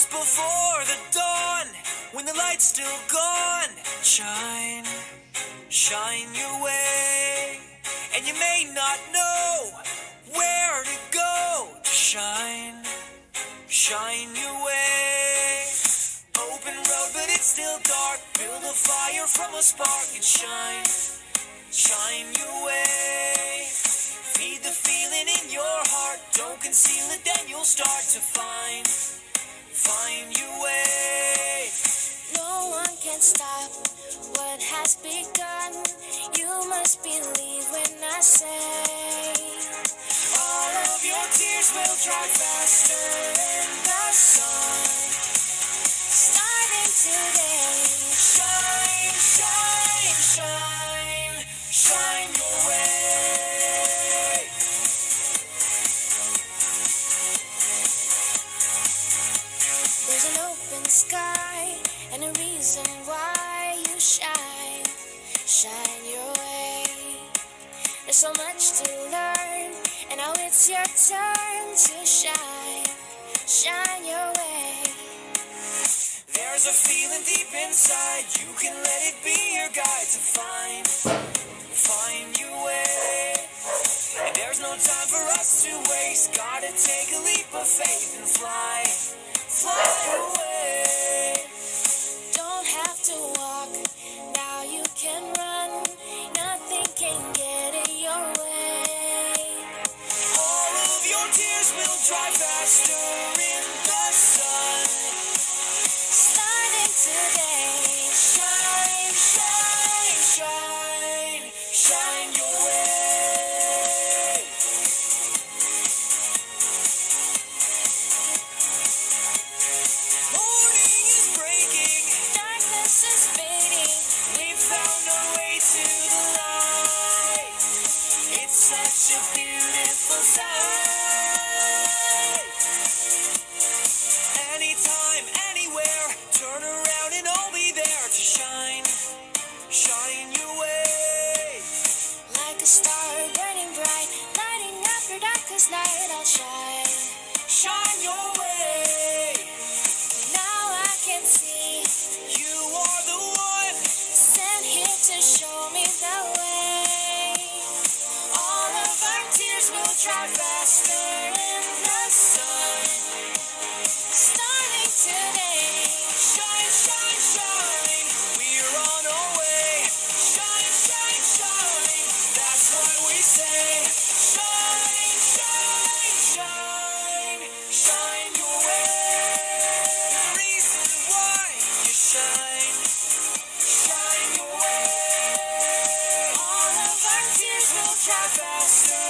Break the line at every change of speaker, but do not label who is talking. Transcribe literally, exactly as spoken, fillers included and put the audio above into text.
just before the dawn, when the light's still gone. Shine, shine your way, and you may not know where to go to shine, shine your way. Open road, but it's still dark. Build a fire from a spark and shine, shine your way. Feed the feeling in your heart. Don't conceal it, then you'll start to find, find your way.
No one can stop what has begun. You must believe when I say
All of your tears will dry faster in the sun.
starting today.
Shine, shine, shine, shine your way.
There's an open sky and a reason why you shine, shine your way. There's so much to learn, and now it's your turn to shine, shine your way.
There's a feeling deep inside. You can let it be your guide to find, find your way. And there's no time for us to waste. Gotta take a leap of faith and fly, fly away.
Don't have to walk, now you can run. Nothing can get in your way.
All of your tears will dry faster in the sun.
Starting today.
Shine, shine, shine, shine your way. Morning is breaking,
Darkness is fading.
we've found our way to the light. It's such a beautiful sight. Anytime, anywhere, turn around and I'll be there to shine, shine your way.
Like a star burning bright, lighting up your darkest night. I'll shine,
Shine your way.
now I can see.
You are the one.
Sent here to show me the way. All of our tears will dry faster in the sun. Starting today.
Shine, shine, shine. We're on our way. Shine, shine, shine. That's why we say, shine, shine, shine. Shine your way. The reason why you shine, shine your way.
All of our tears will dry
Faster